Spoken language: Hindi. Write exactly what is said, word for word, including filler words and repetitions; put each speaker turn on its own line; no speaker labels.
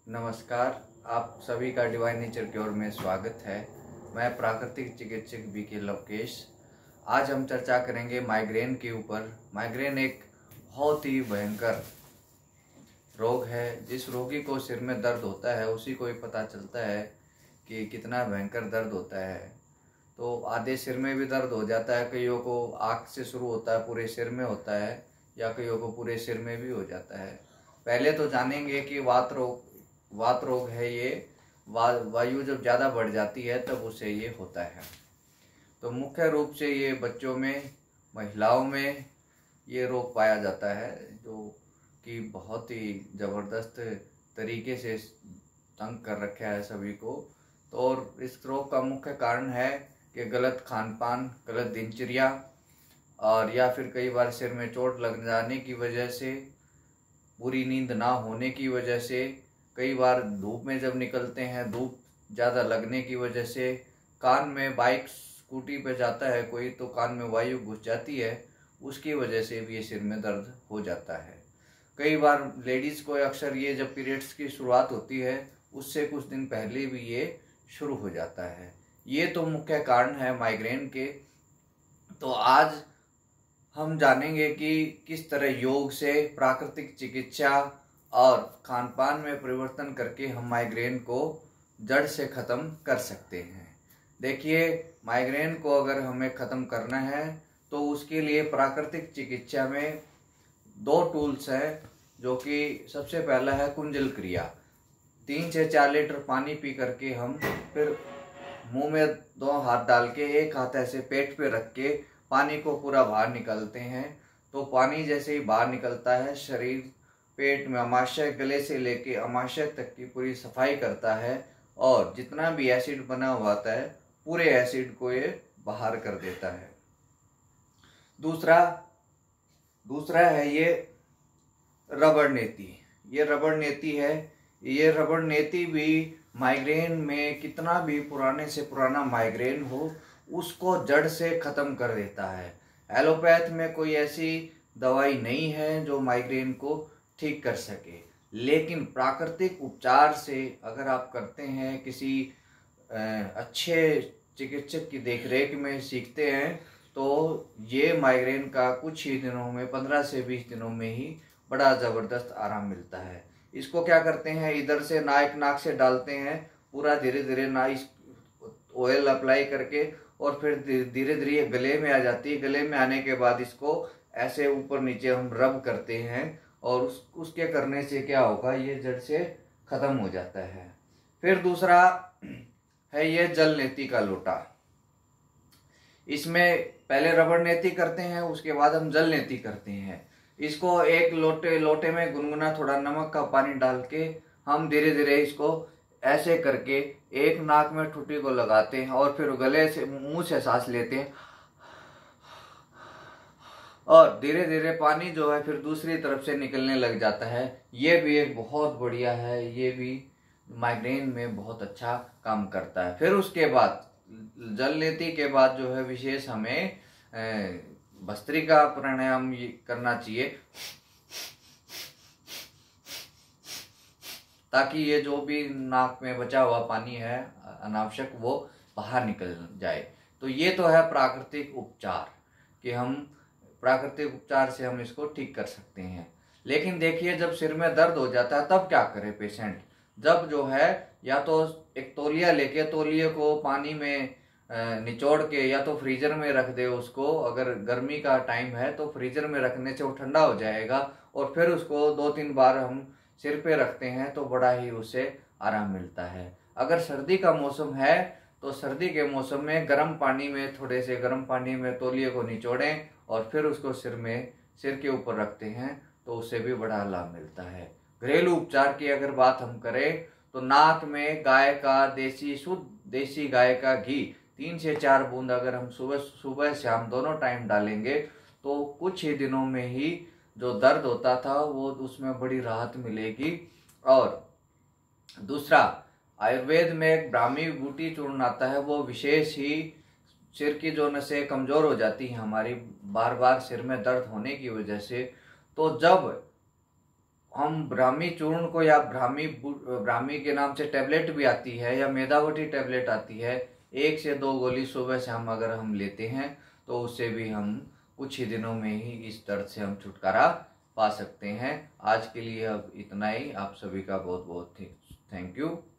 नमस्कार, आप सभी का डिवाइन नेचर की ओर में स्वागत है। मैं प्राकृतिक चिकित्सक बी के लवकेश। आज हम चर्चा करेंगे माइग्रेन के ऊपर। माइग्रेन एक बहुत ही भयंकर रोग है। जिस रोगी को सिर में दर्द होता है उसी को ही पता चलता है कि कितना भयंकर दर्द होता है। तो आधे सिर में भी दर्द हो जाता है, कईयों को आँख से शुरू होता है, पूरे सिर में होता है, या कईयों को पूरे सिर में भी हो जाता है। पहले तो जानेंगे कि वात रोग वात रोग है ये। वा वायु जब ज़्यादा बढ़ जाती है तब उसे ये होता है। तो मुख्य रूप से ये बच्चों में, महिलाओं में ये रोग पाया जाता है, जो कि बहुत ही ज़बरदस्त तरीके से तंग कर रखा है सभी को। तो और इस रोग का मुख्य कारण है कि गलत खान पान, गलत दिनचर्या, और या फिर कई बार सिर में चोट लग जाने की वजह से, पूरी नींद ना होने की वजह से, कई बार धूप में जब निकलते हैं धूप ज़्यादा लगने की वजह से, कान में बाइक स्कूटी पे जाता है कोई तो कान में वायु घुस जाती है, उसकी वजह से भी ये सिर में दर्द हो जाता है। कई बार लेडीज़ को अक्सर ये जब पीरियड्स की शुरुआत होती है उससे कुछ दिन पहले भी ये शुरू हो जाता है। ये तो मुख्य कारण है माइग्रेन के। तो आज हम जानेंगे कि किस तरह योग से, प्राकृतिक चिकित्सा और खान पान में परिवर्तन करके हम माइग्रेन को जड़ से ख़त्म कर सकते हैं। देखिए, माइग्रेन को अगर हमें ख़त्म करना है तो उसके लिए प्राकृतिक चिकित्सा में दो टूल्स हैं, जो कि सबसे पहला है कुंजल क्रिया। तीन से चार लीटर पानी पी करके हम फिर मुंह में दो हाथ डाल के एक हाथ ऐसे पेट पे रख के पानी को पूरा बाहर निकालते हैं। तो पानी जैसे ही बाहर निकलता है, शरीर पेट में अमाशय, गले से लेके अमाशय तक की पूरी सफाई करता है और जितना भी एसिड बना हुआ होता है पूरे एसिड को ये बाहर कर देता है। दूसरा दूसरा है ये रबड़ नेती। ये रबड़ नेती है। ये रबड़ नेती भी माइग्रेन में, कितना भी पुराने से पुराना माइग्रेन हो, उसको जड़ से ख़त्म कर देता है। एलोपैथ में कोई ऐसी दवाई नहीं है जो माइग्रेन को ठीक कर सके, लेकिन प्राकृतिक उपचार से अगर आप करते हैं, किसी अच्छे चिकित्सक की देखरेख में सीखते हैं, तो ये माइग्रेन का कुछ ही दिनों में, पंद्रह से बीस दिनों में ही बड़ा ज़बरदस्त आराम मिलता है। इसको क्या करते हैं, इधर से नाक नाक से डालते हैं, पूरा धीरे धीरे ना इस ऑयल अप्लाई करके, और फिर धीरे धीरे गले में आ जाती है। गले में आने के बाद इसको ऐसे ऊपर नीचे हम रब करते हैं, और उस उसके करने से क्या होगा, ये जड़ से ख़त्म हो जाता है। फिर दूसरा है ये जल नेती का लोटा। इसमें पहले रबड़ नेती करते हैं, उसके बाद हम जल नेती करते हैं। इसको एक लोटे लोटे में गुनगुना थोड़ा नमक का पानी डाल के हम धीरे धीरे इसको ऐसे करके एक नाक में ठुड्डी को लगाते हैं और फिर गले से, मुंह से सांस लेते हैं, और धीरे धीरे पानी जो है फिर दूसरी तरफ से निकलने लग जाता है। ये भी एक बहुत बढ़िया है। ये भी माइग्रेन में बहुत अच्छा काम करता है। फिर उसके बाद जल नेती के बाद जो है विशेष हमें भस्त्रिका प्राणायाम करना चाहिए, ताकि ये जो भी नाक में बचा हुआ पानी है अनावश्यक, वो बाहर निकल जाए। तो ये तो है प्राकृतिक उपचार, कि हम प्राकृतिक उपचार से हम इसको ठीक कर सकते हैं। लेकिन देखिए, जब सिर में दर्द हो जाता है तब क्या करे पेशेंट। जब जो है, या तो एक तौलिया लेके तौलिए को पानी में निचोड़ के या तो फ्रीजर में रख दे उसको, अगर गर्मी का टाइम है तो फ्रीजर में रखने से वो ठंडा हो जाएगा, और फिर उसको दो तीन बार हम सिर पे रखते हैं तो बड़ा ही उससे आराम मिलता है। अगर सर्दी का मौसम है तो सर्दी के मौसम में गर्म पानी में, थोड़े से गर्म पानी में तौलिए को निचोड़ें और फिर उसको सिर में सिर के ऊपर रखते हैं तो उससे भी बड़ा लाभ मिलता है। घरेलू उपचार की अगर बात हम करें तो नाक में गाय का देसी, शुद्ध देसी गाय का घी तीन से चार बूंद अगर हम सुबह सुबह शाम दोनों टाइम डालेंगे तो कुछ ही दिनों में ही जो दर्द होता था वो उसमें बड़ी राहत मिलेगी। और दूसरा, आयुर्वेद में एक ब्राह्मी बूटी चूर्ण आता है, वो विशेष ही सिर की जो नसें कमज़ोर हो जाती हैं हमारी, बार बार सिर में दर्द होने की वजह से, तो जब हम ब्राह्मी चूर्ण को या ब्राह्मी ब्राह्मी के नाम से टैबलेट भी आती है या मेधावटी टैबलेट आती है, एक से दो गोली सुबह शाम अगर हम लेते हैं तो उससे भी हम कुछ ही दिनों में ही इस दर्द से हम छुटकारा पा सकते हैं। आज के लिए अब इतना ही। आप सभी का बहुत बहुत थैंक यू।